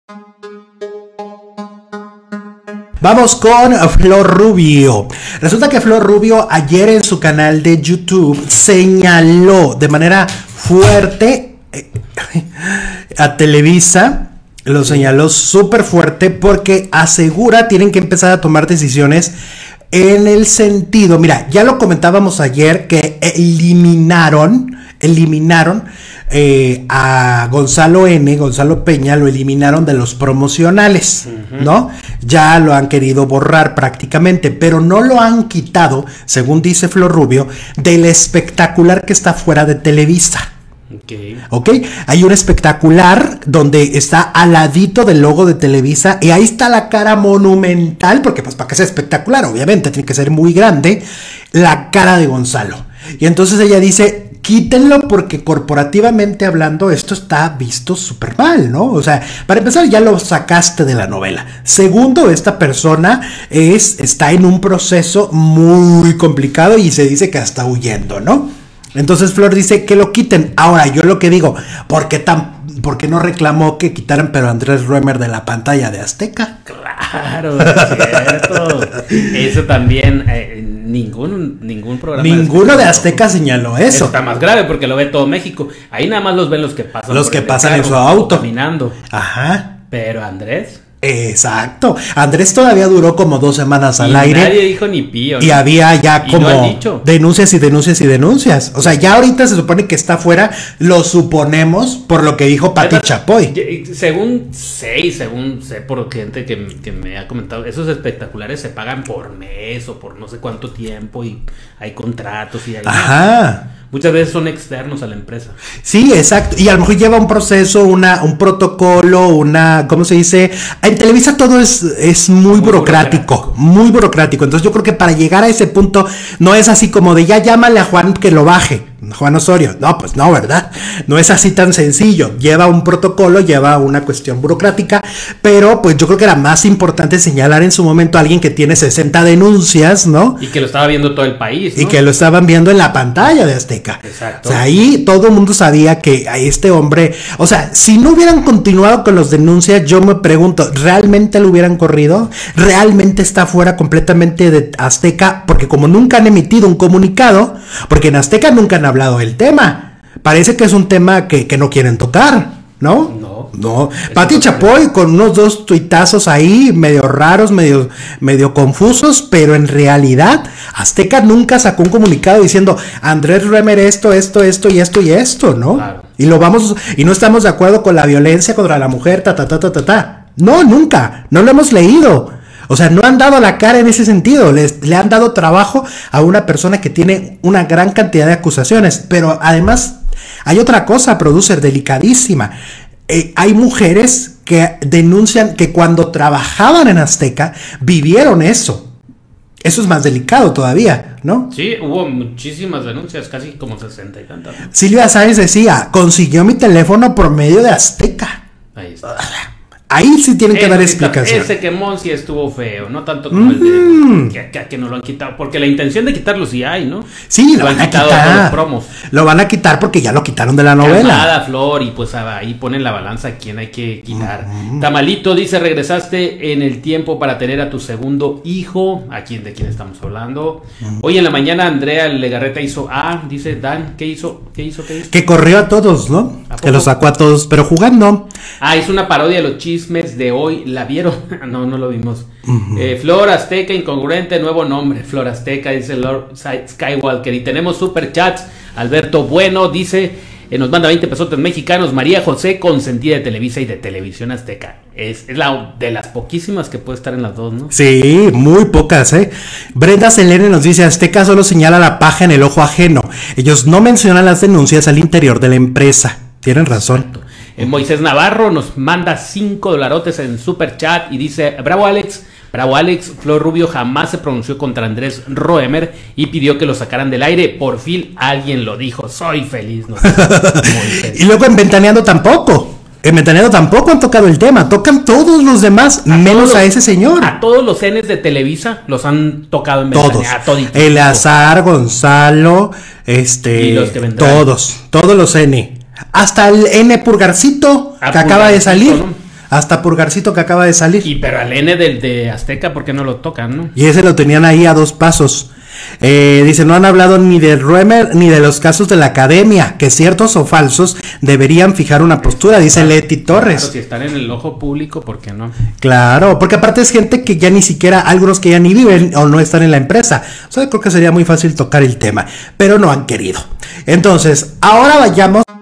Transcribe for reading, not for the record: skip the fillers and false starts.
Vamos con Flor Rubio. Resulta que Flor Rubio ayer en su canal de YouTube señaló de manera fuerte a Televisa. Lo señaló súper fuerte porque asegura tienen que empezar a tomar decisiones en el sentido, mira, ya lo comentábamos ayer que eliminaron a Gonzalo Peña, lo eliminaron de los promocionales, ¿no? Ya lo han querido borrar prácticamente, pero no lo han quitado, según dice Flor Rubio, del espectacular que está fuera de Televisa. Ok, hay un espectacular donde está al ladito del logo de Televisa y ahí está la cara monumental, porque pues para que sea espectacular, obviamente tiene que ser muy grande, la cara de Gonzalo. Y entonces ella dice, quítenlo porque corporativamente hablando esto está visto súper mal, ¿no? O sea, para empezar ya lo sacaste de la novela. Segundo, esta persona está en un proceso muy complicado y se dice que está huyendo, ¿no? Entonces Flor dice que lo quiten. Ahora, yo lo que digo, ¿por qué no reclamó que quitaran pero a Andrés Roemer de la pantalla de Azteca? Claro, es cierto. Eso también, ningún programa. Ninguno de Azteca señaló eso. Está más grave porque lo ve todo México. Ahí nada más los ven los que pasan. Los que pasan en su auto. Caminando. Ajá. Pero Andrés. Exacto. Andrés todavía duró como 2 semanas al aire. Nadie dijo ni pío. Y había ya como denuncias y denuncias y denuncias. O sea, ya ahorita se supone que está fuera, lo suponemos por lo que dijo Pati Chapoy. Según sé por gente que me ha comentado, esos espectaculares se pagan por mes o por no sé cuánto tiempo y hay contratos y hay... Ajá. Muchas veces son externos a la empresa. Sí, exacto. Y a lo mejor lleva un proceso, un protocolo, ¿cómo se dice? En Televisa todo es muy burocrático. Muy burocrático. Entonces yo creo que para llegar a ese punto no es así como de ya llámale a Juan que lo baje. Juan Osorio. No, pues no, ¿verdad? No es así tan sencillo. Lleva un protocolo, lleva una cuestión burocrática, pero pues yo creo que era más importante señalar en su momento a alguien que tiene 60 denuncias, ¿no? Y que lo estaba viendo todo el país, ¿no? Y que lo estaban viendo en la pantalla de Azteca. Exacto. O sea, ahí todo el mundo sabía que a este hombre, o sea, si no hubieran continuado con las denuncias, yo me pregunto, ¿realmente lo hubieran corrido? ¿Realmente está fuera completamente de Azteca? Porque como nunca han emitido un comunicado, porque en Azteca nunca han hablado del tema, parece que es un tema que no quieren tocar, ¿no? No. Pati Chapoy con unos 2 tuitazos ahí, medio raros, medio confusos, pero en realidad Azteca nunca sacó un comunicado diciendo Andrés Roemer esto, y esto, ¿no? Claro. Y no estamos de acuerdo con la violencia contra la mujer, No, nunca, no lo hemos leído. O sea, no han dado la cara en ese sentido, le han dado trabajo a una persona que tiene una gran cantidad de acusaciones, pero además hay otra cosa, producer, delicadísima. Hay mujeres que denuncian que cuando trabajaban en Azteca vivieron eso. Eso es más delicado todavía, ¿no? Sí, hubo muchísimas denuncias, casi como 60 y tantas. Silvia Sáenz decía, consiguió mi teléfono por medio de Azteca. Ahí está. Ahí sí tienen que dar explicación. Ese quemón sí estuvo feo, no tanto como el de que no lo han quitado, porque la intención de quitarlo sí hay, ¿no? Sí, lo van a quitar. Los promos. Lo van a quitar porque ya lo quitaron de la novela. Calmada, Flor, y pues ahí ponen la balanza a quién hay que quitar. Tamalito dice, regresaste en el tiempo para tener a tu segundo hijo. ¿De quién estamos hablando? Hoy en la mañana Andrea Legarreta hizo dice Dan, ¿qué hizo? Que corrió a todos, ¿no? Que los sacó a todos, pero jugando. Hizo una parodia de los chismes de hoy. ¿La vieron? No lo vimos. Flor Azteca, incongruente, nuevo nombre. Flor Azteca, dice Lord Skywalker. Y tenemos super chats. Alberto Bueno dice, nos manda 20 pesotes mexicanos. María José, consentida de Televisa y de Televisión Azteca. Es la de las poquísimas que puede estar en las dos, ¿no? Sí, muy pocas, ¿eh? Brenda Selene nos dice, Azteca solo señala la paja en el ojo ajeno. Ellos no mencionan las denuncias al interior de la empresa. Tienen razón. Exacto. Moisés Navarro nos manda $5 en super chat y dice, bravo Alex, Flor Rubio jamás se pronunció contra Andrés Roemer y pidió que lo sacaran del aire, por fin alguien lo dijo, soy feliz. No sé, y luego en Ventaneando tampoco han tocado el tema, tocan todos los demás, menos a ese señor. A todos los Ns de Televisa los han tocado en Ventaneando. Eleazar, Gonzalo, y los que vendrán. todos los N. Hasta el N Purgarcito, que acaba de salir. Hasta Purgarcito que acaba de salir. Y pero al N de Azteca, ¿por qué no lo tocan, no? Y ese lo tenían ahí a 2 pasos. Dice, no han hablado ni de Roemer ni de los casos de la academia, que ciertos o falsos deberían fijar una postura, dice Leti Torres. Claro, si están en el ojo público, ¿por qué no? Claro, porque aparte es gente que ya ni siquiera, algunos que ya ni viven o no están en la empresa. O sea, creo que sería muy fácil tocar el tema, pero no han querido. Entonces, ahora vayamos